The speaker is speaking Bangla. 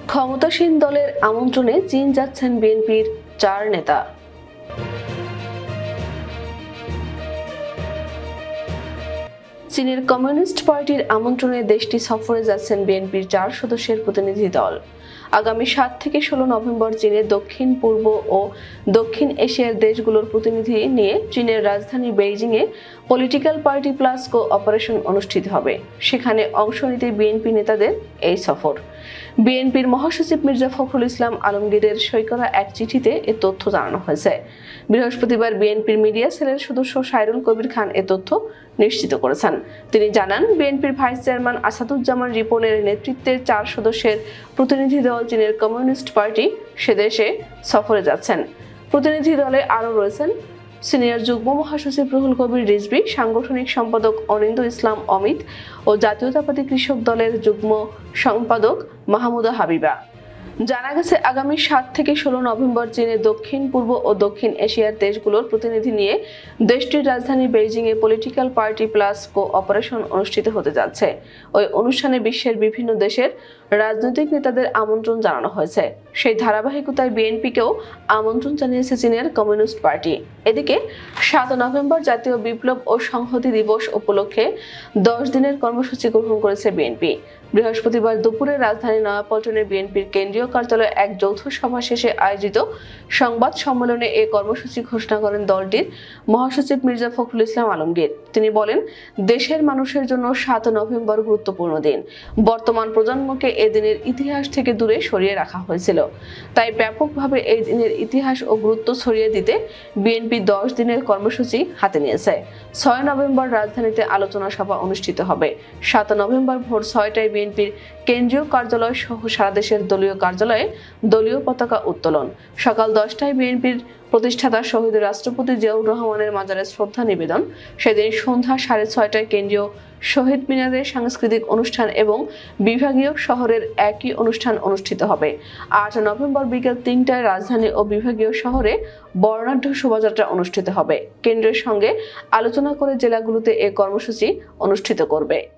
ক্ষমতাসীন দলের আমন্ত্রণে চীন যাচ্ছেন বিএনপির 4 নেতা। চীনের কমিউনিস্ট পার্টির আমন্ত্রণে দেশটি সফরে যাচ্ছেন বিএনপির 4 সদস্যের প্রতিনিধি দল। আগামী 7 থেকে 16 নভেম্বর চীনের দক্ষিণ পূর্ব ও দক্ষিণ এশিয়ার দেশগুলোর প্রতিনিধি নিয়ে চীনের রাজধানী বেইজিংয়ে পলিটিক্যাল পার্টি প্লাস কোঅপারেশন অনুষ্ঠিত হবে। সেখানে অংশ নিতে বিএনপি নেতাদের এই সফর। বিএনপির মহাসচিব মির্জা ফখরুল ইসলাম আলমগীরের সই করা এক চিঠিতে এ তথ্য জানানো হয়েছে। বৃহস্পতিবার বিএনপির মিডিয়া সেলের সদস্য সাইরুল কবির খান এ তথ্য নিশ্চিত করেছেন। তিনি জানান, বিএনপির ভাইস চেয়ারম্যান আসাদুজ্জামান রিপনের নেতৃত্বের 4 সদস্যের প্রতিনিধি দল চীনের কমিউনিস্ট পার্টি সে দেশে সফরে যাচ্ছেন। প্রতিনিধি দলে আরও রয়েছেন সিনিয়র যুগ্ম মহাসচিব রুহুল কবির রিজভী, সাংগঠনিক সম্পাদক অনিন্দ ইসলাম অমিত ও জাতীয়তাবাদী কৃষক দলের যুগ্ম সম্পাদক মাহমুদা হাবিবা। জানা গেছে, আগামী 7 থেকে 16 নভেম্বর চীনের দক্ষিণ পূর্ব ও দক্ষিণ এশিয়ার দেশগুলোর প্রতিনিধি নিয়ে দেশটির রাজধানী বেইজিংয়ে পলিটিক্যাল পার্টি প্লাস কোঅপারেশন অনুষ্ঠিত হতে যাচ্ছে। ওই অনুষ্ঠানে বিশ্বের বিভিন্ন দেশের রাজনৈতিক নেতাদের আমন্ত্রণ জানানো হয়েছে। সেই ধারাবাহিকতায় বিএনপিকেও আমন্ত্রণ জানিয়েছে চীনের কমিউনিস্ট পার্টি। এদিকে 7 নভেম্বর জাতীয় বিপ্লব ও সংহতি দিবস উপলক্ষে 10 দিনের কর্মসূচি গ্রহণ করেছে বিএনপি। বৃহস্পতিবার দুপুরে রাজধানী নয়াপল্টনে বিএনপির কেন্দ্রীয় কার্যালয়ে এক যৌথ সভা শেষে আয়োজিত সংবাদ সম্মেলনে এই কর্মসূচি ঘোষণা করেন দলটির মহাসচিব মির্জা ফখরুল ইসলাম আলমগীর। তিনি বলেন, দেশের মানুষের জন্য 7 নভেম্বর গুরুত্বপূর্ণ দিন। বর্তমান প্রজন্মকে এই দিনের ইতিহাস থেকে দূরে সরিয়ে রাখা হয়েছিল। তাই ব্যাপকভাবে এই দিনের ইতিহাস ও গুরুত্ব ছড়িয়ে দিতে বিএনপি 10 দিনের কর্মসূচি হাতে নিয়েছে। 6 নভেম্বর রাজধানীতে আলোচনা সভা অনুষ্ঠিত হবে। 7 নভেম্বর ভোর 6টায় বিএনপির কেন্দ্রীয় কার্যালয় সহ সারা দেশের দলীয় কার্যালয়ে দলীয় পতাকা উত্তোলন। সকাল 10টায় বিএনপির প্রতিষ্ঠাতা শহীদ রাষ্ট্রপতি জিয়াউর রহমানের মাজারে শ্রদ্ধা নিবেদন। সেদিন সন্ধ্যা 6:30টায় কেন্দ্রীয় শহীদ মিনারে সাংস্কৃতিক অনুষ্ঠান এবং বিভাগীয় শহরের একই অনুষ্ঠান অনুষ্ঠিত হবে। 8 নভেম্বর বিকেল 3টায় রাজধানী ও বিভাগীয় শহরে বর্ণাঢ্য শোভাযাত্রা অনুষ্ঠিত হবে। কেন্দ্রের সঙ্গে আলোচনা করে জেলাগুলোতে এ কর্মসূচি অনুষ্ঠিত করবে।